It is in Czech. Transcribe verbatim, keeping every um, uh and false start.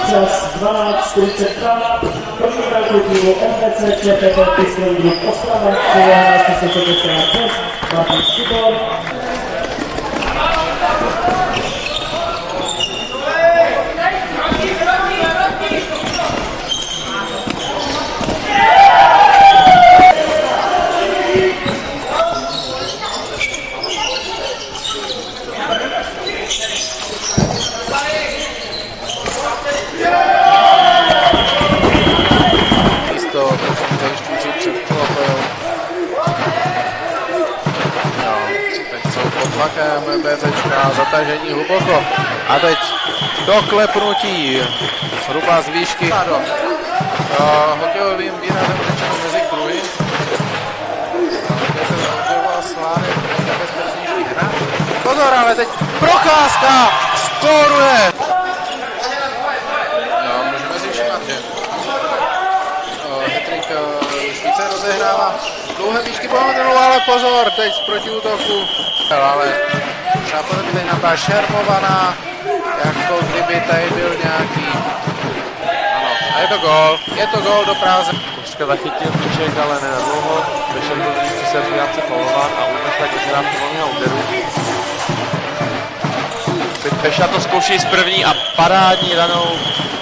čas dvanáct čtyřicet dva. První branku týmu M P C Č P T Pistol Group Ostrava, číslo sedmdesát šest, Martin Šibor. Tlakem BZčka, zatažení hluboko a teď doklepnutí zhruba z výšky do hokejovým výrazem řečeno mezi kruhy, kde se zaobjevoval Slávek nebezpečnější hra. Pozor, ale teď Procházka skóruje! No, můžeme si všimnat, že Hetrik Švíce rozehrává dlouhé výšky po modelu, ale pozor, teď z protiútoku. Ale třeba by tady nabá šermovaná, jako kdyby tady byl nějaký, ano, a je to gól, je to gól do práze. Koška zachytil míček, ale ne na dlouho, Pešák byl při servíráce faulován a Ulmeš tak vyhrá volného úderu. Teď Pešák to zkouší z první a parádní ranou